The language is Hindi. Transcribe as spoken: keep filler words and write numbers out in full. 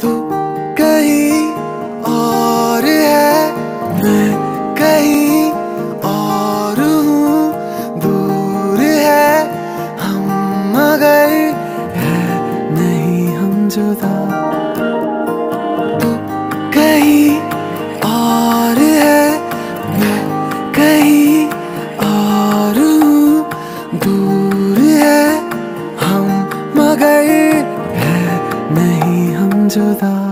तू कहीं और है, मैं कहीं और हूँ। दूर है हम मगर है नहीं हम जुदा। तू कहीं और है, मैं कहीं और हूँ। दूर है हम मगर है नहीं हम जुदा।